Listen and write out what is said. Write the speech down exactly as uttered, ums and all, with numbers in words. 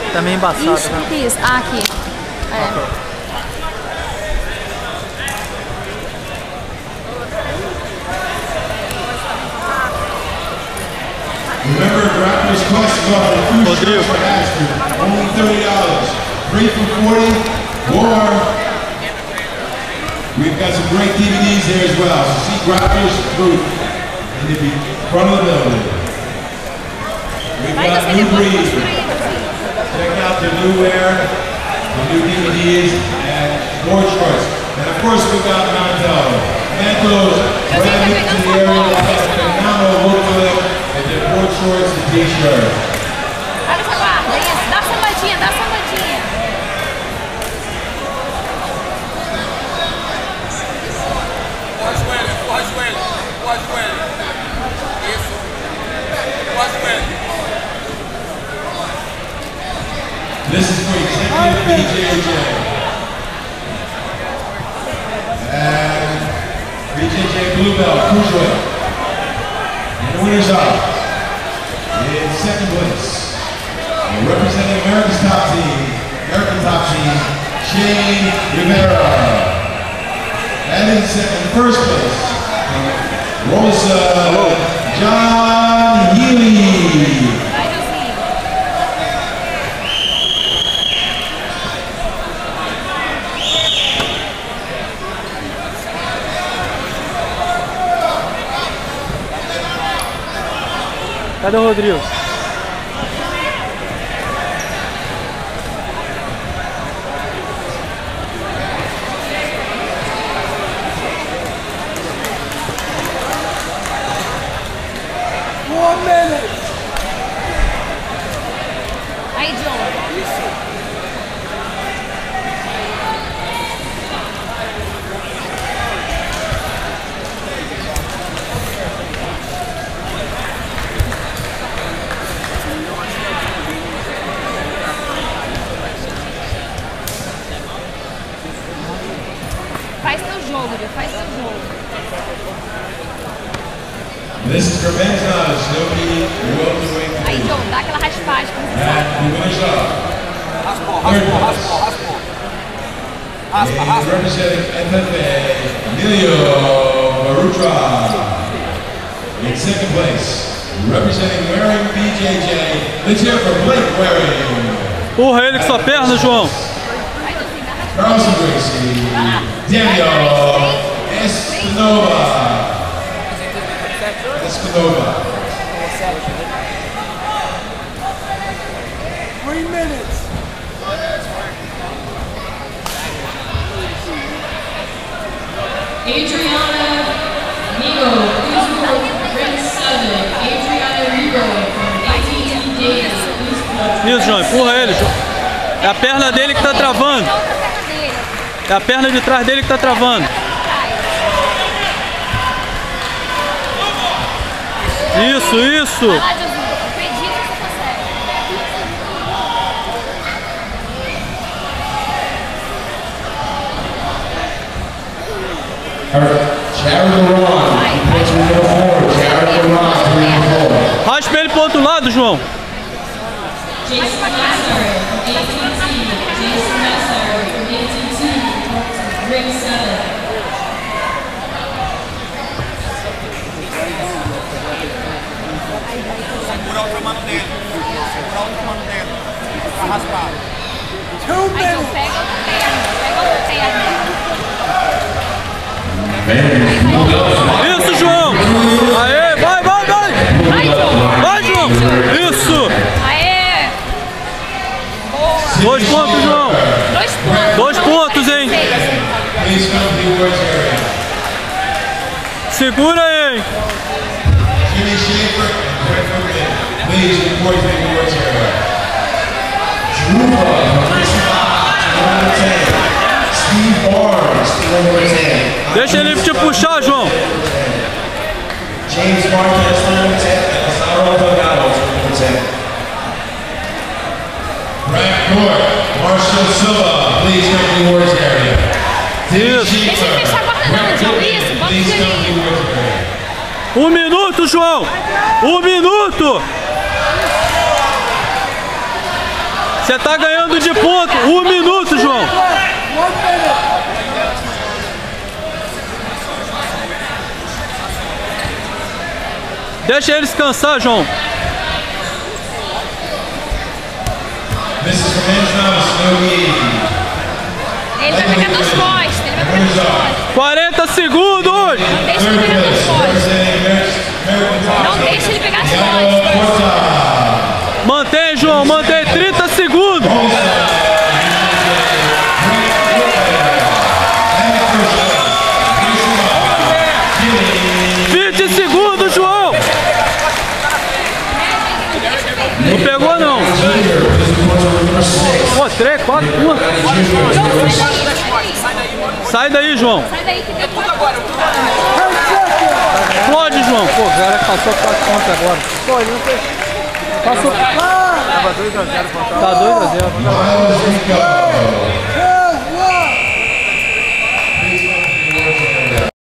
Tá meio embaçado, Ixi, né? o que é isso? Ah, aqui. É. Okay. Remember, grapplers cost about a few Rodrigo. shots per aspirin. Only thirty dollars. Three for forty. Or we've got some great D V Ds there as well. So see grapplers booth in the front of the building. We've got new breeds. Check out the new wear, the new D V Ds, and more shorts. And of course we've got Mantel. Mantel's brand new to the area. They have a phenomenal look to them. And their board shorts and t-shirts. Olha essa guarda, isso. Dá sambadinha, dá sambadinha. Empurra o joelho, empurra o joelho, empurra o joelho. Isso. Empurra o joelho. This is for executive B J J. And B J J Blue Belt, Cruiserweight. And the winners are, in second place, representing America's top team, American top team, Shane Rivera. And in second, first place, Rosa John Healy. Cadê o Rodrigo? One minute. Aí, John. Faz teu jogo, Deus. Faz teu jogo. This is for men's knowledge, nobody welterweight. Aí, John, dá aquela raspagem. And the winners are, Raspou, raspou, raspou, raspou. Raspa, and raspa. representing F F A, Emilio Marutra. In second place, representing Waring B J J, let's hear for Blake Waring. Porra, ele com sua perna, João. Carlson Gracie, Daniel Espinova. Espinova. Three minutes. Adriana Rigo, please report ring seven. Adriana Rigo from A T and T Data, please report. Isso, João, empurra ele, João. É a perna dele que tá travando. É a perna de trás dele que tá travando. Isso, isso. Vai lá, Jesus. Acredita que você consegue. Jared Ron, three oh four. Jared Ron, three oh four. Raspa ele pro outro lado, João. Jason Messer from A T and T. Jason Messer from A T and T, ring seven. Segura a outra mano dele. Segura a outra mano dele. Tá raspado. Two Aí, John, minutes. pega outra perna. Pega outra perna. Isso, João. Aê, vai, vai, vai. Vai, John. Vai, João. Isso. Aê. Boa. Dois pontos, João. Dois pontos. Dois pontos, hein? Please come to the awards area. Segura aí, hein? Jimmy Schaefer and Greg Footman, please report to the awards area. Drupa from number ten. Steve Barnes, number ten. Deixa ele te puxar, João. James Marquez, number ten. And Osaro Delgado, number ten. Brad Court, Marshall Silva, please come to the awards area. Jimmy Isso. Deixa ele fechar a guarda não, João. Isso, bota please o come to joelhinho. the awards area. Um minuto, João. Um minuto. Você tá ganhando de ponto. Um minuto, João. Deixa eles cansar, João. Ele vai pegar duas costas. Ele vai pegar duas costas. quarenta segundos. Não deixa ele pegar duas costas. Não deixa ele pegar as costas. Mantém, João. Mantém. trinta segundos. vinte segundos, João. Não pegou, não. Pô, três, quatro, uma. Sai daí, João. Sai daí que deu tudo Agora, Explode, João. Pô, o cara passou quatro pontos agora. Pode, não fez. Passou. Tava dois a zero. Tá dois a zero.